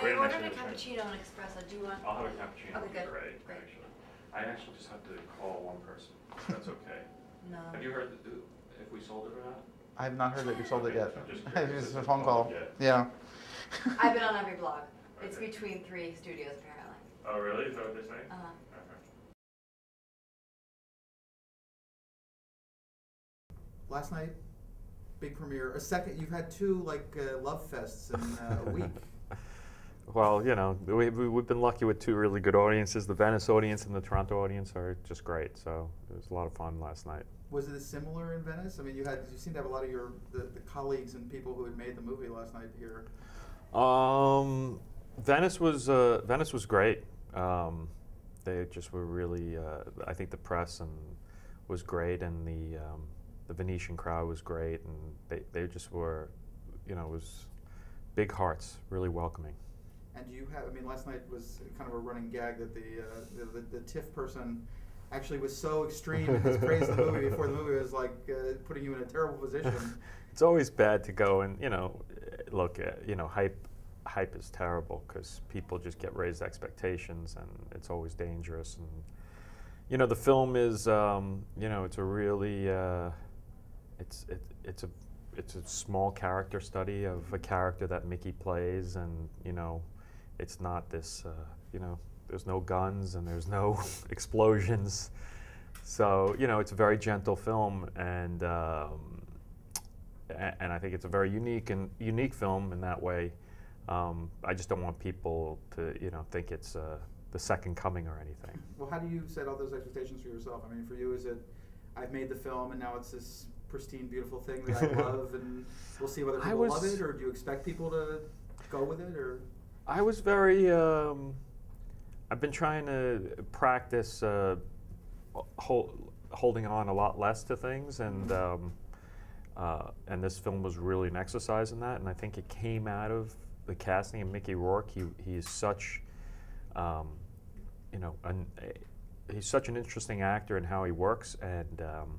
I ordered a cappuccino and espresso. Do you want? I'll have a cappuccino. Okay, good. Great, actually. I actually just have to call one person. That's okay. No. Have you heard if we sold it or not? I have not heard that you sold it yet. Just It's a phone call. Yeah. I've been on every blog. It's between 3 studios apparently. Oh really? Is that what they say? Uh-huh. Last night, big premiere. A second, you've had 2 like love fests in a week. Well, you know, we've been lucky with 2 really good audiences. The Venice audience and the Toronto audience are just great. So it was a lot of fun last night. Was it similar in Venice? I mean, you seem to have a lot of the colleagues and people who had made the movie last night here. Venice was great. They just were really. I think the press was great, and the Venetian crowd was great, and they just were, you know, it was big hearts, really welcoming. And do you have? I mean, last night was kind of a running gag that the TIFF person actually was so extreme in his praise of the movie before the movie was like putting you in a terrible position. It's always bad to go and, you know, look at, you know, hype is terrible because people just get raised expectations, and it's always dangerous. And you know, the film is, you know, it's a really it's a small character study of a character that Mickey plays, and you know, it's not this you know, there's no guns and there's no explosions, so you know, it's a very gentle film, and I think it's a very unique film in that way. I just don't want people to, you know, think it's the second coming or anything. Well, how do you set all those expectations for yourself? I mean, for you, is it, I've made the film and now it's this pristine, beautiful thing that I love, and we'll see whether people love it, or do you expect people to go with it, or? I was very, I've been trying to practice holding on a lot less to things, and this film was really an exercise in that, and I think it came out of the casting of Mickey Rourke. He's such, you know, he's such an interesting actor in how he works, and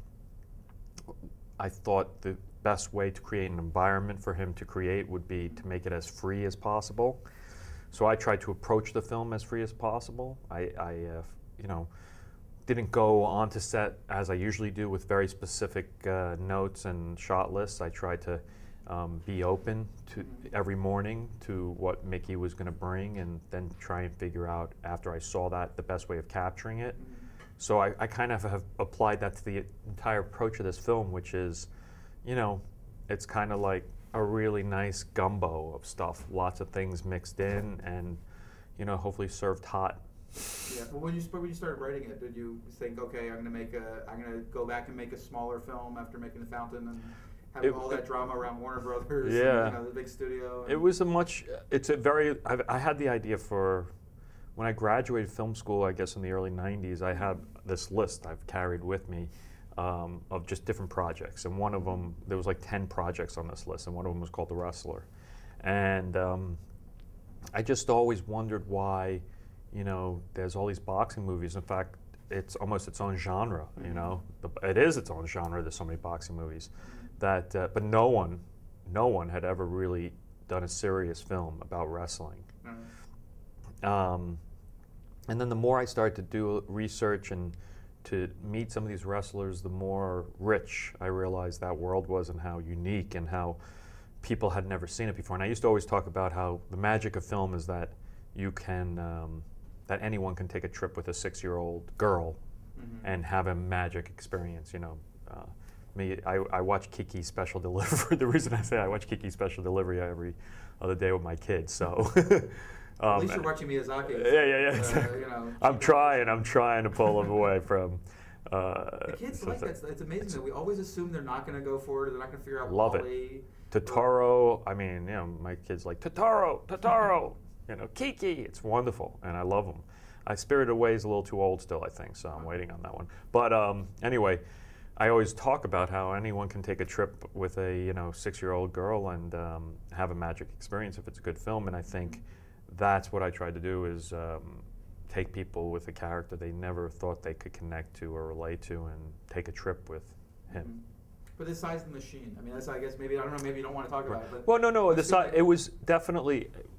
I thought the best way to create an environment for him to create would be to make it as free as possible. So I tried to approach the film as free as possible. I you know, didn't go onto set as I usually do with very specific notes and shot lists. I tried to be open to every morning to what Mickey was going to bring, and then try and figure out, after I saw that, the best way of capturing it. So I kind of have applied that to the entire approach of this film, which is, you know, it's kind of like a really nice gumbo of stuff, lots of things mixed in, and you know, hopefully served hot. Yeah. Well, when you started writing it, did you think, okay, I'm going to go back and make a smaller film after making The Fountain, and having all that drama around Warner Brothers, yeah, and, you know, the big studio? It was I had the idea for, when I graduated film school, I guess in the early 90s, I had this list I've carried with me of just different projects. And one of them, there was like 10 projects on this list, and one of them was called The Wrestler. And I just always wondered why, you know, there's all these boxing movies. In fact, it's almost its own genre, you know. It is its own genre, there's so many boxing movies. That, but no one had ever really done a serious film about wrestling. And then the more I started to do research and to meet some of these wrestlers, the more rich I realized that world was, and how unique, and how people had never seen it before. And I used to always talk about how the magic of film is that you can, that anyone can take a trip with a 6-year-old girl and have a magic experience, you know. I watch Kiki's Special Delivery. The reason I say I watch Kiki's Special Delivery every other day with my kids, so. At least you're watching Miyazaki. Yeah. You know, I'm trying to pull them away from. The kids like that. It's amazing that we always assume they're not going to go for it, or they're not going to figure out Love Wall-E. it. Totoro. I mean, you know, my kids like Totoro. You know, Kiki. It's wonderful, and I love them. Spirited Away is a little too old still, I think, so I'm waiting on that one. But anyway, I always talk about how anyone can take a trip with a, you know, 6-year-old girl and have a magic experience if it's a good film, and I think that's what I tried to do, is take people with a character they never thought they could connect to or relate to, and take a trip with him. But the size of the machine, I mean, that's, I guess, maybe, I don't know, maybe you don't want to talk about it. But well, no, it was definitely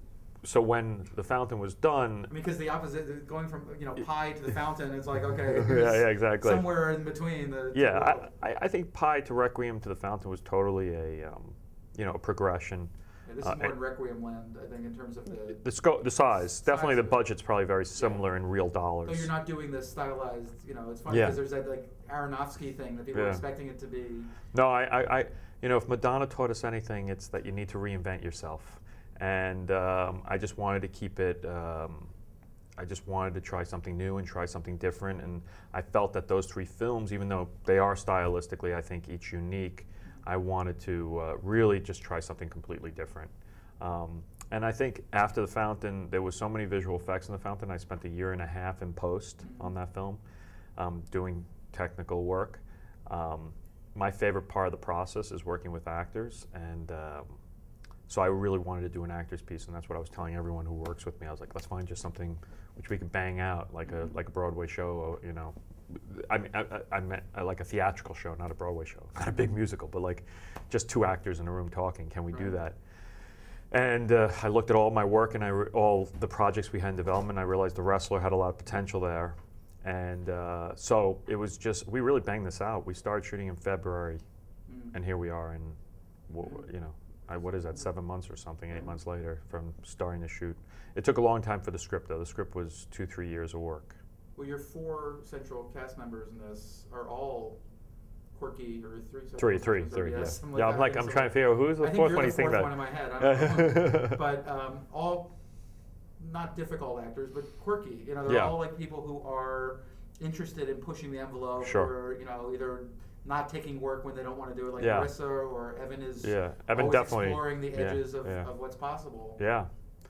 so when the fountain was done, I mean, because the opposite, going from pie to the fountain, it's like okay, yeah, exactly. somewhere in between the. Yeah, I think pie to Requiem to the fountain was totally a a progression. Yeah, this is more in Requiem land, I think, in terms of the scope, the size. Definitely, the of it. budget's probably very similar in real dollars. So you're not doing this stylized. It's funny because there's that like Aronofsky thing that people are expecting it to be. No, I if Madonna taught us anything, it's that you need to reinvent yourself. And I just wanted to keep it. I just wanted to try something new and try something different. And I felt that those 3 films, even though they are stylistically, I think each unique, I wanted to really just try something completely different. And I think after the fountain, there was so many visual effects in the fountain. I spent 1.5 years in post on that film, doing technical work. My favorite part of the process is working with actors, and so I really wanted to do an actor's piece, and that's what I was telling everyone who works with me. I was like, let's find just something which we could bang out, like a Broadway show, I mean, I meant like a theatrical show, not a Broadway show, not a big musical, but like just 2 actors in a room talking. Can we do that? And I looked at all my work and all the projects we had in development. I realized The Wrestler had a lot of potential there. And so it was just, we really banged this out. We started shooting in February, and here we are in, what is that, 7 months or something, 8 months later from starting to shoot. It took a long time for the script, though. The script was 2-3 years of work. Well, your 4 central cast members in this are all quirky, or 3. Three. Yes, Yeah, I'm trying to figure out who's the 4th one you think that. I think you're the 4th one in my head. I don't know. But all not difficult actors, but quirky. They're all like people who are interested in pushing the envelope, or either not taking work when they don't want to do it, like Marissa or Evan is. Yeah, Evan definitely exploring the edges of what's possible. Yeah.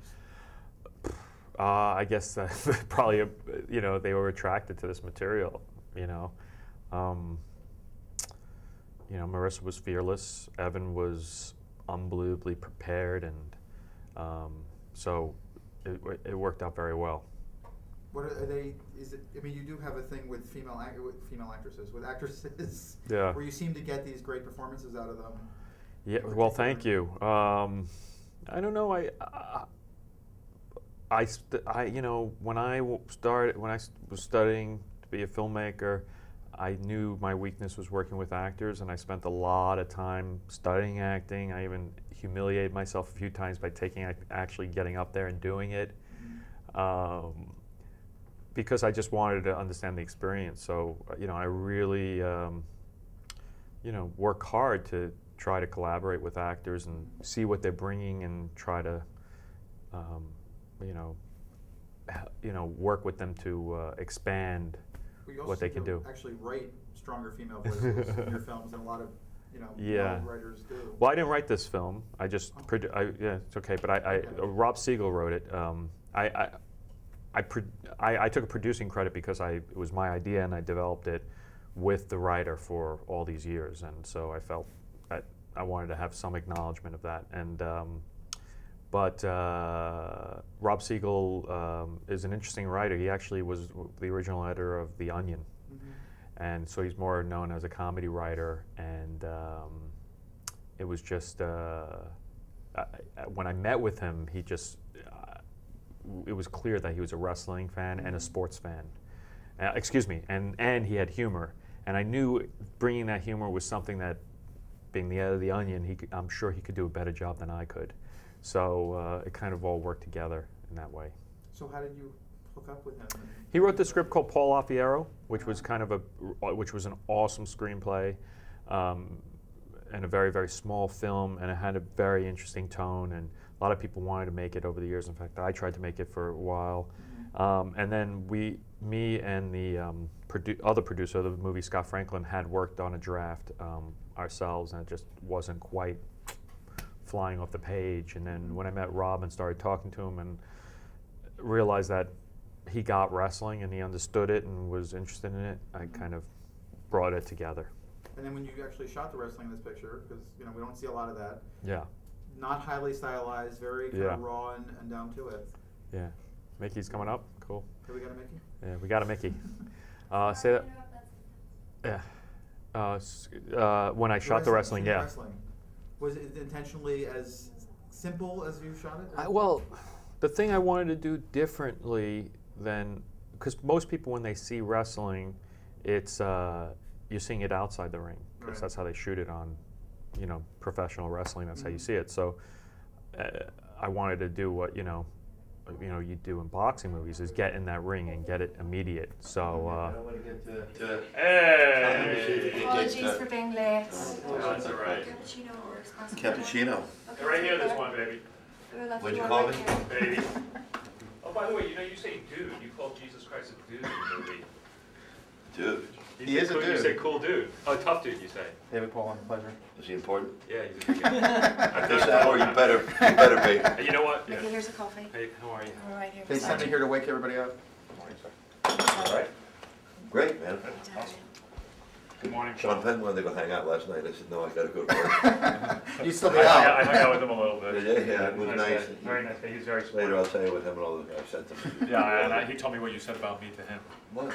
I guess probably they were attracted to this material. Marissa was fearless. Evan was unbelievably prepared, and so it worked out very well. What are they? You do have a thing with female actresses, with actresses, where you seem to get these great performances out of them. Yeah. Well, thank you. I don't know. When I was studying to be a filmmaker, I knew my weakness was working with actors, and I spent a lot of time studying acting. I even humiliated myself a few times by actually getting up there and doing it, because I just wanted to understand the experience. So, I really, work hard to try to collaborate with actors and see what they're bringing and try to, work with them to expand what they can do. Actually write stronger female voices in your films than a lot of male writers do. Well, I didn't write this film. I just it's okay. But Rob Siegel wrote it. I took a producing credit because it was my idea, and I developed it with the writer for all these years, and so I felt that I wanted to have some acknowledgement of that. And but Rob Siegel is an interesting writer. He actually was the original editor of The Onion, and so he's more known as a comedy writer. And it was just when I met with him, he just it was clear that he was a wrestling fan and a sports fan. And he had humor. And I knew bringing that humor was something that, being the editor of The Onion, I'm sure he could do a better job than I could. So it kind of all worked together in that way. So how did you hook up with him? He wrote this script called Paul Alfiero, which was which was an awesome screenplay, and a very, very small film, and it had a very interesting tone, and a lot of people wanted to make it over the years. In fact, I tried to make it for a while. And then me and the other producer of the movie, Scott Franklin, had worked on a draft ourselves, and it just wasn't quite flying off the page. And then when I met Rob and started talking to him and realized that he got wrestling and he understood it and was interested in it, I kind of brought it together. And then when you actually shot the wrestling in this picture, because we don't see a lot of that. Yeah. Not highly stylized, very kind of raw and down to it. Yeah. Mickey's coming up. Cool. Have we got a Mickey? Yeah, we got a Mickey. Say that. Yeah. When I shot the wrestling, yeah. Was it intentionally as simple as you shot it? Well, The thing I wanted to do differently than, because most people when they see wrestling, it's you're seeing it outside the ring, because that's how they shoot it on, you know, professional wrestling. That's how you see it. So I wanted to do what you do in boxing movies, is get in that ring and get it immediate. So. I don't want to get to Hey! Apologies for being late. No, that's all right. Cappuccino or espresso? Cappuccino. Okay, Right here, take this that. one, baby. What'd you One call right me? here. Baby. Oh, by the way, you say dude. You call Jesus Christ a dude in the movie. Dude, He is a You dude. say cool dude. Oh, tough dude, you say. David Paul, pleasure. is he important? Yeah, he's a big guy. At this hour, you better be. You know what? Mickey, here's a coffee. Hey, how are you? All right here. They sent me here to wake everybody up. All right. Great, man. Good morning. Sean Penn wanted to go hang out last night. I said, no, I gotta go to work. You still I be out. hung out with him a little bit. Yeah, it was He's a nice. guy. Very nice guy. He's very Later, I'll smart. tell you what him and all the I sent him. Yeah, and he told me what you said about me to him. What?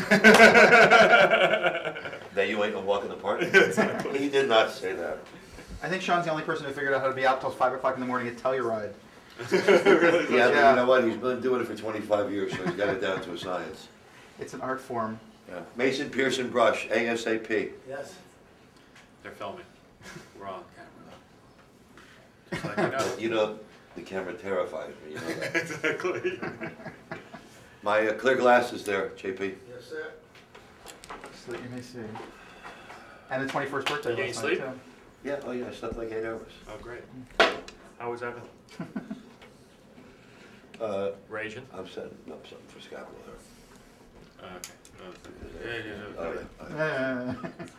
That you ain't gonna walk in the park? He did not say that. I think Sean's the only person who figured out how to be out till 5 o'clock in the morning at Telluride. Yeah, Yeah. you know what? He's been doing it for 25 years, so he's got it down to a science. It's an art form. Yeah. Mason Pearson Brush, ASAP. Yes. They're filming. We're on camera. Just like You know, the camera terrifies me. You know that. Exactly. My clear glasses there, JP. Yes, sir. So that you may see. And the 21st birthday You getting last night, sleep? too. Yeah, oh yeah, I slept like 8 hours. Oh, great. How was Evan? Raging? I'm setting up something for Scott with her. Okay. Oh, yeah.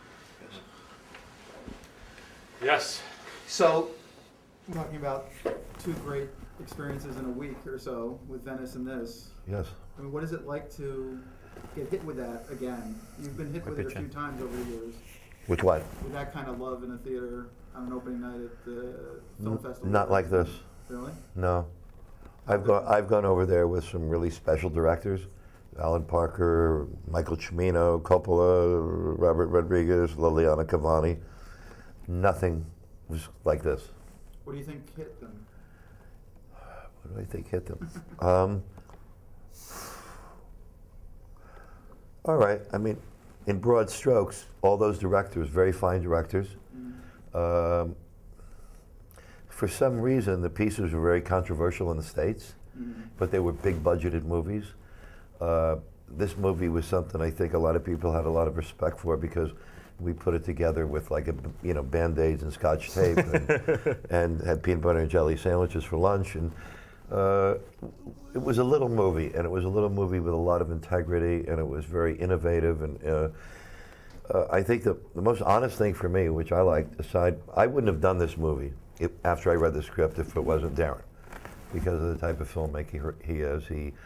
Yes. So, we're talking about 2 great experiences in a week or so with Venice and this. Yes. I mean, what is it like to get hit with that again? You've been hit with it a few times over the years. With what? With that kind of love in a theater on an opening night at the film festival. Not like this. Really? No. I've gone over there with some really special directors. Alan Parker, Michael Cimino, Coppola, Robert Rodriguez, Liliana Cavani. Nothing was like this. What do you think hit them? What do I think hit them? All right. I mean, in broad strokes, all those directors, very fine directors. For some reason, the pieces were very controversial in the States, but they were big budgeted movies. This movie was something I think a lot of people had a lot of respect for because we put it together with like Band-Aids and Scotch tape and had peanut butter and jelly sandwiches for lunch. And it was a little movie, and it was a little movie with a lot of integrity, and it was very innovative. And I think the most honest thing for me, which I liked, aside, I wouldn't have done this movie after I read the script if it wasn't Darren, because of the type of filmmaker he is.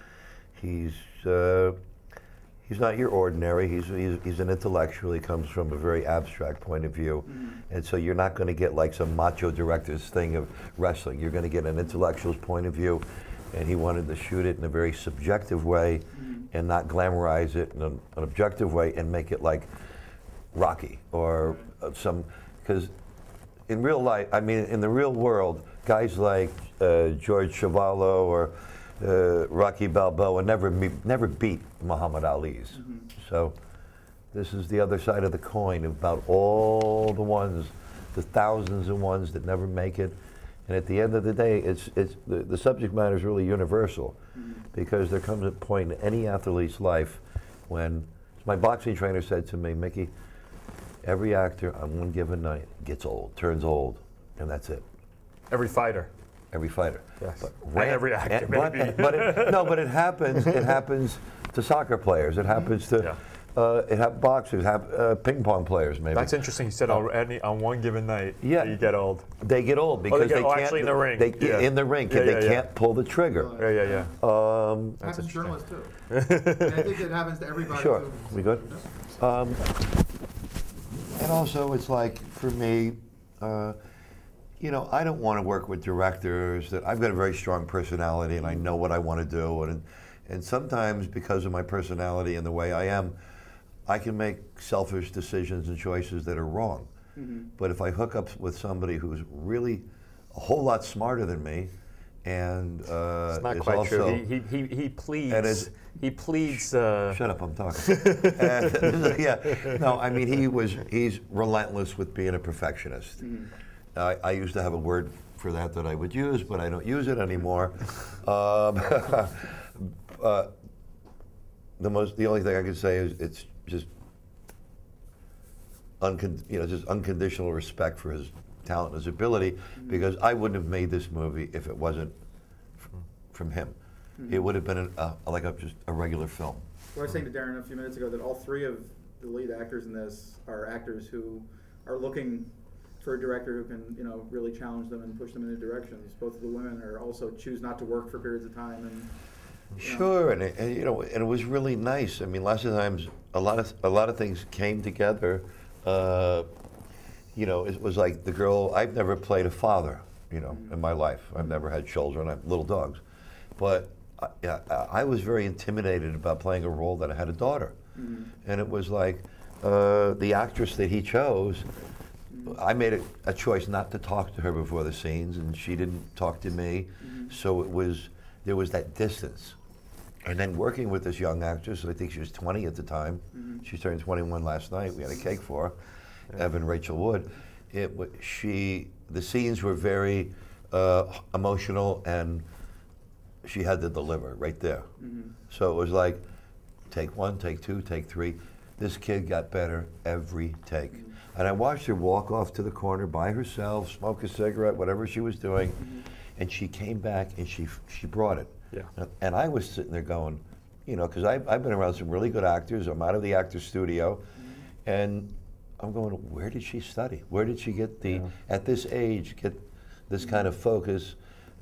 He's not your ordinary. He's an intellectual. He comes from a very abstract point of view, and so you're not going to get like some macho director's thing of wrestling. You're going to get an intellectual's point of view, and he wanted to shoot it in a very subjective way, and not glamorize it in an objective way, and make it like Rocky or because in real life, I mean, in the real world, guys like George Chuvalo or Rocky Balboa never beat Muhammad Ali's. So this is the other side of the coin about all the ones, the thousands of ones that never make it. And at the end of the day, the subject matter is really universal, because there comes a point in any athlete's life when my boxing trainer said to me, Mickey, every actor on one given night gets old, turns old, and that's it. Every fighter. Every fighter. Yes. But every actor, maybe. But it happens. It happens to soccer players. It happens to boxers, ping pong players, maybe. That's interesting. You said on one given night, Yeah. you get old. They get old because they can't. Actually in the ring. In the ring, they can't pull the trigger. Yeah. It happens to journalists too. And I think it happens to everybody. Sure. Too. We good? And also, it's like for me, I don't want to work with directors that I've got a very strong personality and I know what I want to do, and sometimes because of my personality and the way I am, I can make selfish decisions and choices that are wrong. But if I hook up with somebody who's really a whole lot smarter than me and it's not is quite also, true. He pleads. and he pleads. shut up, I'm talking. And, yeah, no, I mean he's relentless with being a perfectionist. I used to have a word for that I would use, but I don't use it anymore. The only thing I can say is it's just just unconditional respect for his talent and his ability, because I wouldn't have made this movie if it wasn't from him. It would have been just a regular film. Well, I was saying to Darren a few minutes ago that all three of the lead actors in this are actors who are looking for a director who can, really challenge them and push them in new directions. Both of the women are also choose not to work for periods of time, and sure, and it was really nice. I mean, lots of times, a lot of things came together. It was like the girl. I've never played a father, in my life. I've never had children. I have little dogs, but I was very intimidated about playing a role that I had a daughter, and it was like the actress that he chose. I made a choice not to talk to her before the scenes, and she didn't talk to me, so there was that distance. And then working with this young actress, I think she was 20 at the time. She turned 21 last night. We had a cake for her, Evan Rachel Wood. The scenes were very emotional, and she had to deliver right there. So it was like, take one, take two, take three. This kid got better every take. And I watched her walk off to the corner by herself, smoke a cigarette, whatever she was doing, and she came back and she brought it. Yeah. And I was sitting there going, because I've been around some really good actors. I'm out of the actor's studio, and I'm going, where did she study? Where did she get at this age, get this kind of focus?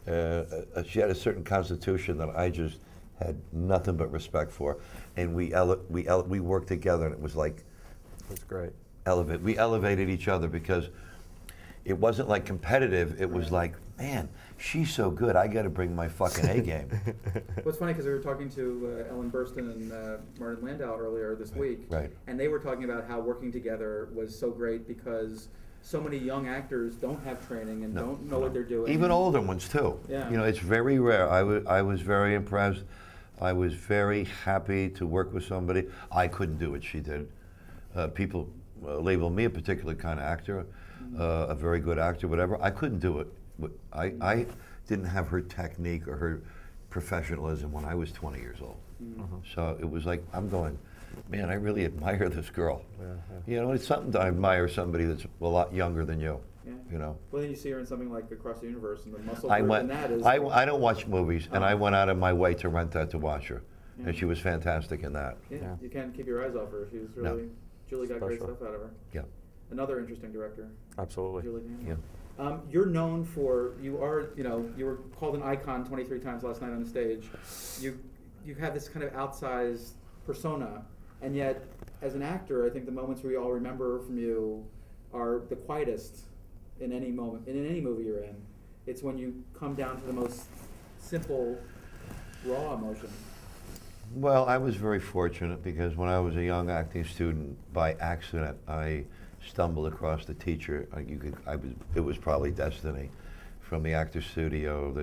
She had a certain constitution that I just had nothing but respect for, and we worked together, and it was like, that's great. We elevated each other, because it wasn't like competitive. It was like, man, she's so good. I got to bring my fucking A game. Well, it's funny because we were talking to Ellen Burstyn and Martin Landau earlier this week, right? And they were talking about how working together was so great because so many young actors don't have training and don't know what they're doing. Even older ones too. Yeah. It's very rare. I was very impressed. I was very happy to work with somebody. I couldn't do what she did. People label me a particular kind of actor, a very good actor, whatever. I couldn't do it. I didn't have her technique or her professionalism when I was 20 years old. So it was like, I'm going, man, I really admire this girl. It's something to admire somebody that's a lot younger than you. Well, then you see her in something like Across the Universe, and the muscle I in that is... I don't watch movies, and I went out of my way to rent that to watch her. And she was fantastic in that. Yeah, you can't keep your eyes off her. She was really... Julie got great stuff out of her. Yeah. Another interesting director. Absolutely. Julie. Yeah. You're known for, you were called an icon 23 times last night on the stage. You have this kind of outsized persona, and yet, as an actor, I think the moments we all remember from you are the quietest in any moment, in any movie you're in. It's when you come down to the most simple, raw emotion. Well, I was very fortunate because when I was a young acting student, by accident, I stumbled across the teacher. It was probably destiny, from the actor's studio,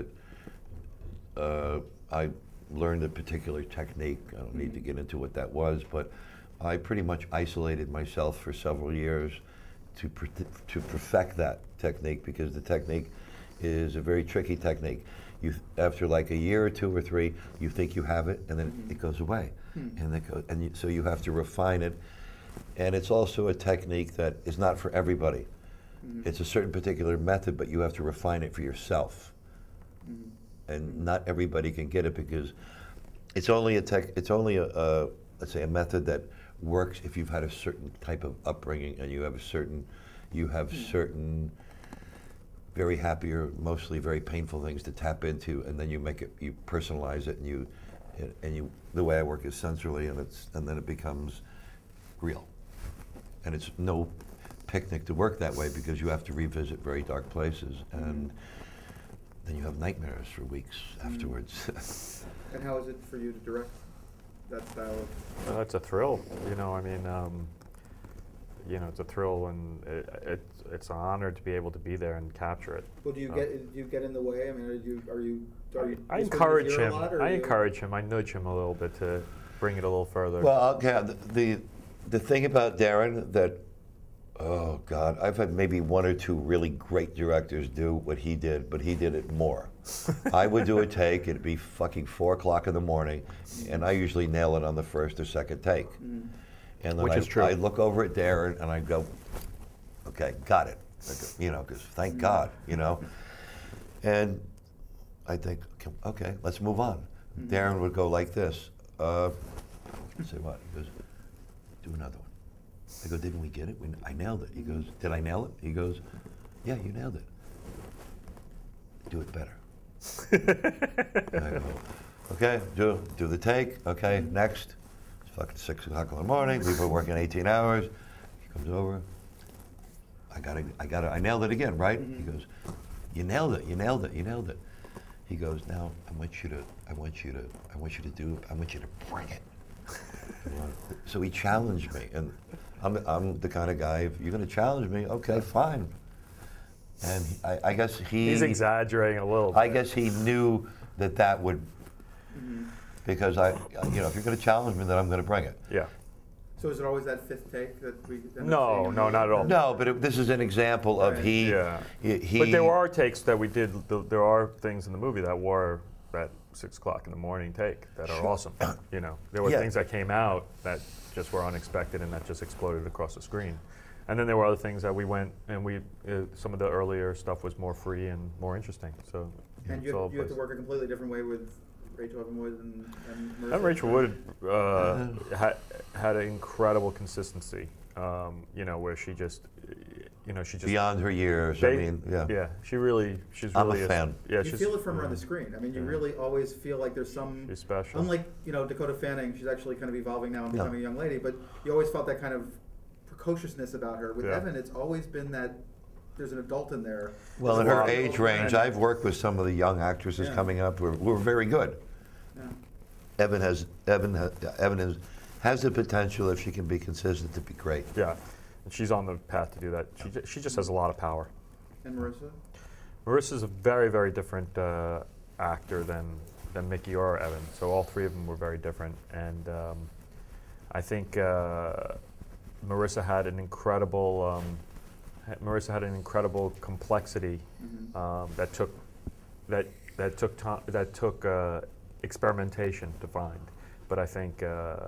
that I learned a particular technique. I don't need to get into what that was, but I pretty much isolated myself for several years to perfect that technique, because the technique is a very tricky technique. After like a year or 2 or 3, you think you have it, and then it goes away, and so you have to refine it. And it's also a technique that is not for everybody. It's a certain particular method, but you have to refine it for yourself. And not everybody can get it, because it's only a let's say a method that works if you've had a certain type of upbringing and you have certain very happy or mostly very painful things to tap into, and then you personalize it, and the way I work is sensorily, and then it becomes real. And it's no picnic to work that way, because you have to revisit very dark places, and then you have nightmares for weeks afterwards. And how is it for you to direct that style of? It's a thrill, it's a thrill, and it's an honor to be able to be there and capture it. Well, do you get in the way? I mean, are you I encourage him. I encourage him. I nudge him a little bit to bring it a little further. Well, okay, the thing about Darren that, oh God, I've had maybe one or two really great directors do what he did, but he did it more. I would do a take, it'd be fucking 4 o'clock in the morning, and I usually nail it on the first or second take. And then Which is true. I look over at Darren and I go, okay, got it. You know, because thank God, you know. And I think, okay, let's move on. Darren would go like this. Say what? He goes, do another one. I go, didn't we get it? I nailed it. He goes, did I nail it? He goes, yeah, you nailed it. Do it better. I go, okay, do the take. Okay, next. It's fucking 6 o'clock in the morning. People are working 18 hours. He comes over. I nailed it again, right? He goes, you nailed it. He goes, now I want you to bring it. So he challenged me, and I'm the kind of guy, if you're going to challenge me, okay, fine. And I guess he's exaggerating a little bit. I guess he knew that would, because if you're going to challenge me, then I'm going to bring it. Yeah. So is it always that fifth take that we? No, not at all. No, but this is an example of he. But there are takes that we did. There are things in the movie that were that 6 o'clock in the morning take that are awesome. You know, there were things that came out that just were unexpected and that just exploded across the screen. And then there were other things that we went and some of the earlier stuff was more free and more interesting. So. And you have to work a completely different way with Rachel Wood and Marissa. And Rachel Wood had an incredible consistency. You know, where she just beyond her years. She's really. I'm a fan. You feel it from her on the screen. I mean, you really always feel like there's some. She's special. Unlike Dakota Fanning, she's actually kind of evolving now and becoming a young lady. But you always felt that kind of precociousness about her. With Evan, it's always been that. There's an adult in there. Well, in her age range, I've worked with some of the young actresses coming up who are very good. Yeah. Evan has the potential, if she can be consistent, to be great. Yeah, and she's on the path to do that. She just has a lot of power. And Marissa? Marissa's a very, very different actor than Mickey or Evan. So all three of them were very different, and I think Marissa had an incredible. Marissa had an incredible complexity that took experimentation to find. But I think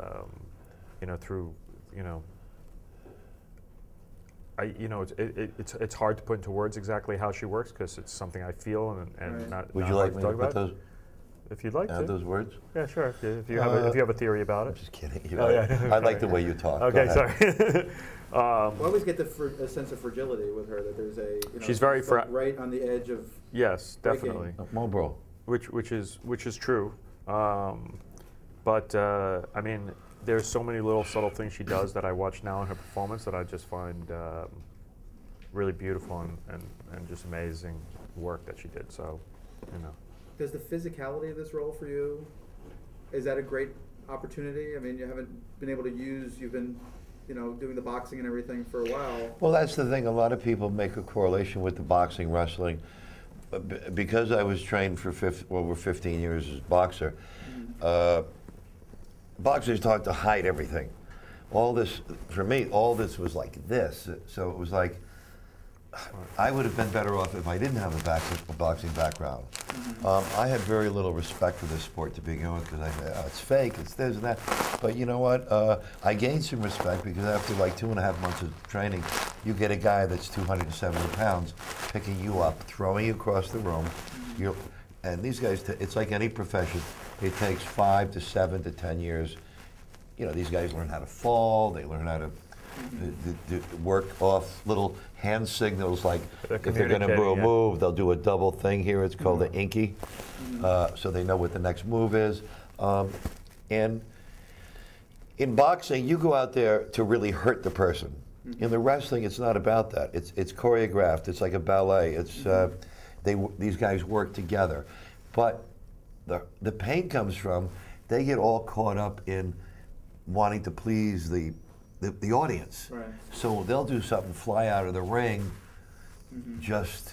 it's hard to put into words exactly how she works because it's something I feel and not. Would you like me to put those? If you'd like to. Add those words? Yeah, sure. If you have a theory about it. I'm just kidding. I like the way you talk. Okay, sorry. I always get a sense of fragility with her. That there's she's very right on the edge of. Yes, definitely. Marlboro. Which is true, but I mean, there's so many little subtle things she does that I watch now in her performance that I just find really beautiful and just amazing work that she did. So, Does the physicality of this role for you, is that a great opportunity? I mean, you haven't been able to you've been, doing the boxing and everything for a while. Well, that's the thing. A lot of people make a correlation with the boxing, wrestling. Because I was trained for over 15 years as a boxer, boxers taught to hide everything. All this, for me, was like this. So it was like, I would have been better off if I didn't have a boxing background. I had very little respect for this sport to begin with because I said, it's fake, it's this and that. But you know what? I gained some respect because after like 2.5 months of training, you get a guy that's 270 pounds picking you up, throwing you across the room. And these guys, it's like any profession. It takes 5 to 7 to 10 years. These guys learn how to fall. They learn how to work off little hand signals, like if they're going to move, they'll do a double thing here. It's called the inky, so they know what the next move is. And in boxing, you go out there to really hurt the person. In the wrestling, it's not about that. It's choreographed. It's like a ballet. It's these guys work together, but the pain comes from they get all caught up in wanting to please the audience. Right. So they'll do something, fly out of the ring, just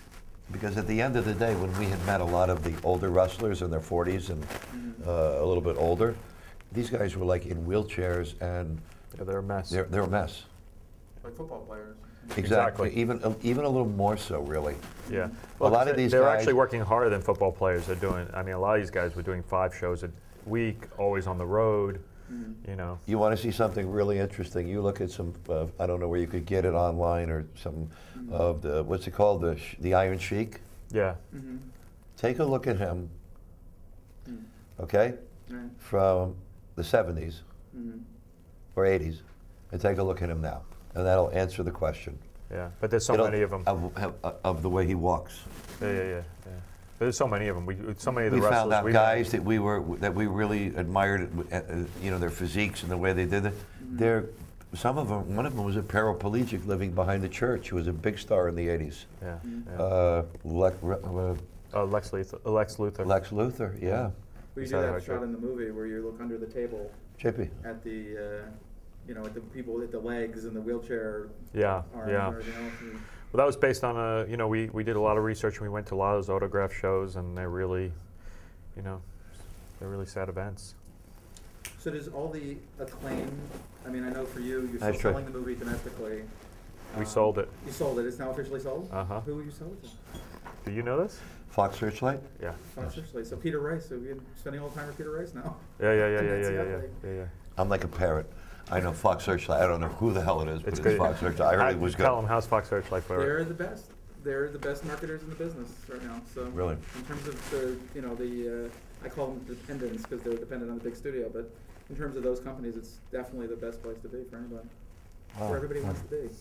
Because at the end of the day, when we had met a lot of the older wrestlers in their 40s and a little bit older, these guys were like in wheelchairs and they're a mess. They're a mess. Like football players. Exactly. Even a little more so, really. Yeah. Well, a lot of these they're guys actually working harder than football players are doing. I mean, a lot of these guys were doing 5 shows a week, always on the road. You know. You want to see something really interesting? You look at some. I don't know where you could get it online or some of the what's it called, the Iron Sheik. Yeah. Take a look at him. Okay, from the 70s or 80s, and take a look at him now, and that'll answer the question. Yeah, but there's so many of them. Of the way he walks. Yeah. There's so many of them. So many of the we wrestlers. Found out guys that we really admired, you know, their physiques and the way they did it. Some of them. One of them was a paraplegic living behind the church. He was a big star in the '80s. Yeah. Lex Luthor. Lex Luthor. Yeah. We do that shot in the movie where you look under the table. JP. At the, you know, at the people at the legs and the wheelchair. Yeah. Arms Yeah. and everything else. Well, that was based on you know, we did a lot of research and we went to a lot of those autograph shows, and they're really, you know, they're really sad events. So does all the acclaim, I mean, I know for you, you're That's still right. selling the movie domestically. We sold it. You sold it. It's now officially sold? Uh-huh. Who you sold it to? Do you know this? Fox Searchlight. Yeah. Officially. So Peter Rice. So we're spending all the time with Peter Rice now. Yeah. I'm like a parrot. I know Fox Searchlight. I don't know who the hell it is, but It's it's good. Fox Searchlight. I heard it was good. Tell them, how's Fox Searchlight for it? They're the best. They're the best marketers in the business right now. So Really? in terms of the, you know, the I call them dependents because they're dependent on the big studio, but in terms of those companies, it's definitely the best place to be for anybody. Where everybody wants to be.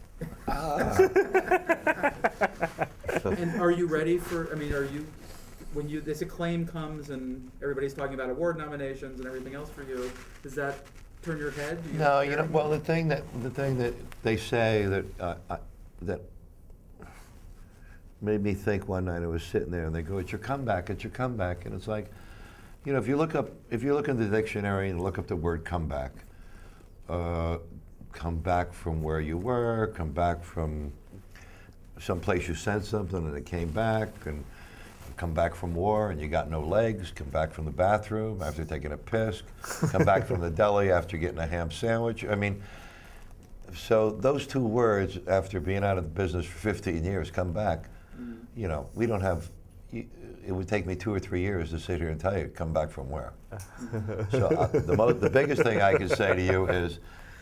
And are you ready for? I mean, are you? When this acclaim comes and everybody's talking about award nominations and everything else for you, does that turn your head? No, you know. Well, the thing that they say that that made me think one night. I was sitting there and they go, "It's your comeback. It's your comeback," and it's like, you know, if you look in the dictionary and look up the word comeback, come back from where you were, come back from someplace you said something and it came back, and come back from war and you got no legs, come back from the bathroom after taking a piss, come back from the deli after getting a ham sandwich. I mean, so those 2 words, after being out of the business for 15 years, come back, you know, we don't have, it would take me 2 or 3 years to sit here and tell you, come back from where. So the biggest thing I can say to you is,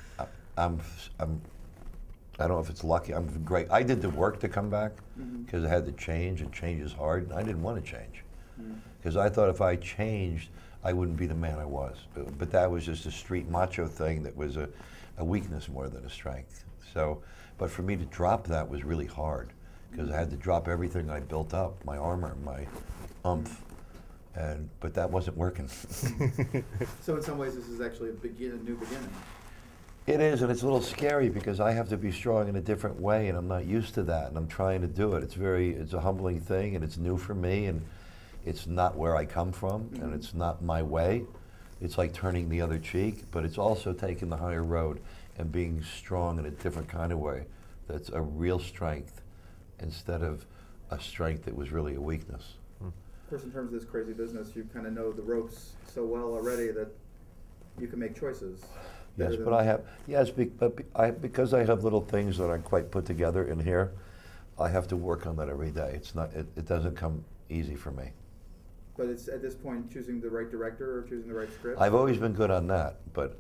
I don't know if it's lucky. I'm great. I did the work to come back because I had to change, and change is hard. And I didn't want to change because I thought if I changed, I wouldn't be the man I was. But that was just a street macho thing that was a weakness more than a strength. So, but for me to drop that was really hard because I had to drop everything I built up, my armor, my oomph, but that wasn't working. So in some ways, this is actually a new beginning. It is, and it's a little scary because I have to be strong in a different way, and I'm not used to that, and I'm trying to do it. It's a humbling thing, and it's new for me, and it's not where I come from, and it's not my way. It's like turning the other cheek, but it's also taking the higher road and being strong in a different kind of way. That's a real strength instead of a strength that was really a weakness. Of course, in terms of this crazy business, you kind of know the ropes so well already that you can make choices. Yes, but I have, because I have little things that aren't quite put together in here, I have to work on that every day. It's not, it doesn't come easy for me. But it's at this point choosing the right director or choosing the right script? I've always been good on that, but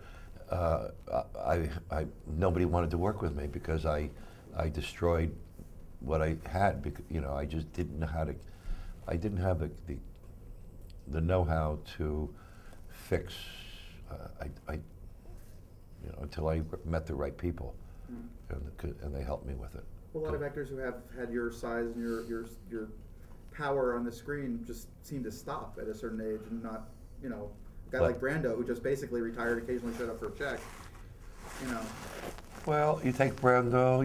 nobody wanted to work with me because I destroyed what I had. You know, I just didn't know how to, I didn't have the know-how to fix, you know, until I met the right people, and they helped me with it. Well, a lot of actors who have had your size and your power on the screen just seem to stop at a certain age and not, you know, a guy like Brando who just basically retired, occasionally showed up for a check, you know. Well, you take Brando,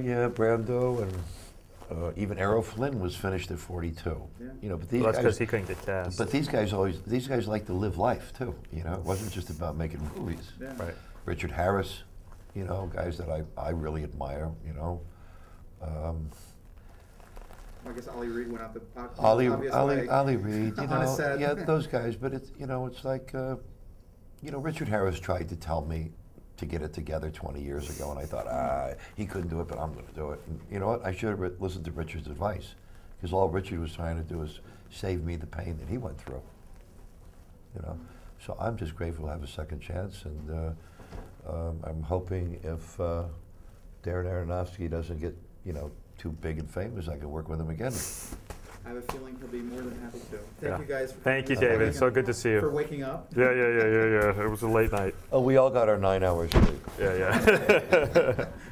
and even Errol Flynn was finished at 42. Yeah. You know, but these Well, that's guys, because he couldn't get cast. but these guys like to live life too. You know, it wasn't just about making movies. Yeah. Right. Richard Harris, you know, guys that I really admire, you know. I guess Ollie Reed went out the Ollie obvious way. Reed, you On a know, set. yeah, those guys. But it's, you know, it's like, you know, Richard Harris tried to tell me to get it together 20 years ago, and I thought, he couldn't do it, but I'm going to do it. And you know what? I should have listened to Richard's advice, because all Richard was trying to do is save me the pain that he went through. You know, so I'm just grateful to have a second chance, and I'm hoping if Darren Aronofsky doesn't get, you know, too big and famous, I can work with him again. I have a feeling he'll be more than happy to. Thank you guys. For Thank you, coming. David. So good to see you. For waking up. Yeah. It was a late night. Oh, we all got our 9 hours sleep. Yeah.